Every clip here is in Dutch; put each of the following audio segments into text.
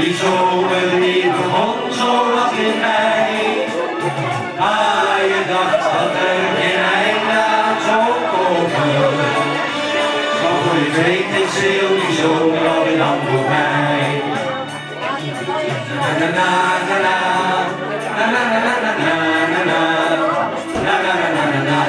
Die zomer die begon zoals in mei. Maar je dacht dat er geen einde aan zou komen. Maar voor je weet is heel die zomer alweer dan voorbij. Na na na na na na na na na na na na na na na na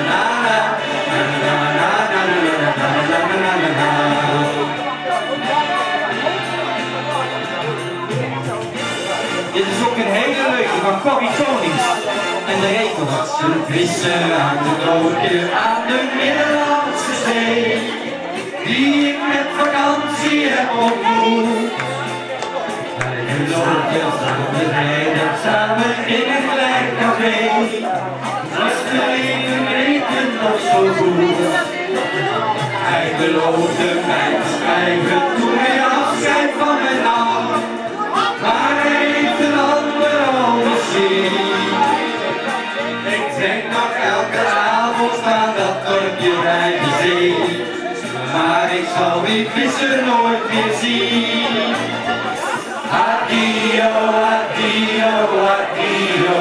Dit is ook een hele leuke van Corrie Konings en de Rekelrats. Een visser aan de doodje aan de Middellandse Zee, die ik met vakantie heb ontmoet. Bij de doodje samen rijden, samen in een klein café. Was de leven weten nog zo goed. Hij beloofde mij te schrijven toen hij afscheid van me nam. Maar hij heeft een ander al gezien. Ik denk nog elke avond aan dat dorpje bij de zee. Maar ik zal die visser nooit meer zien. Addio, addio, addio.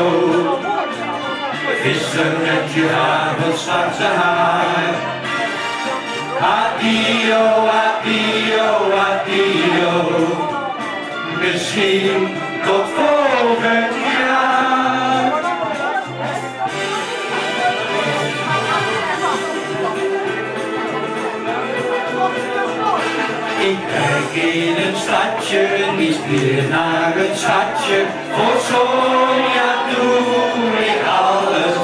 Visser met je avondzwarte haar. Addio, addio, addio. Misschien tot volgend jaar. Ik kijk in een stadje, nieuwsgierig naar het schatje. Voor Sonja doe ik alles.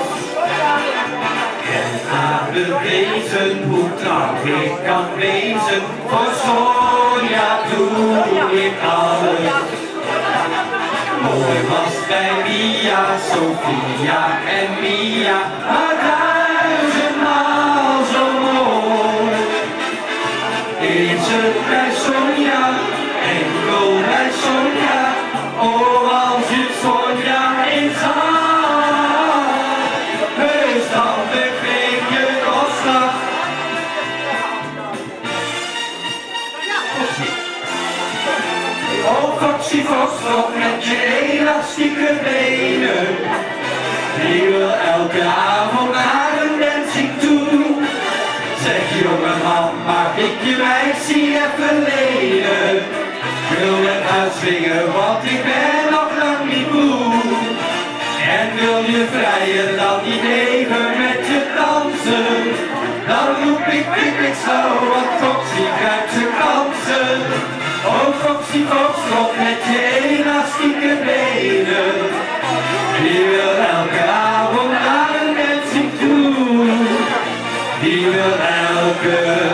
En haar bewezen hoe trouw ik kan wezen. Voor Sonja doe ik alles. Mooi was bij Mia, Sofia en Mia, maar duizendmaal zo mooi. Is het bij Sonja, enkel bij Sonja, oh als je Sonja eens had, heus dan begreep je toch straks. Oh Foxy Foxtrot met je elastieke benen, die wil elke avond naar een dancing toe. Zeg jongeman, mag ik je meisje even lenen? Ik wil het uitzwingen, want ik ben nog lang niet moe. En wil je vrijer dan niet even met je dansen? Dan roep ik pik zo, want Foxy krijgt zijn kansen. Oh Foxy Foxtrot met je elastieke benen, die wil elke avond naar een dancing toe. Die wil elke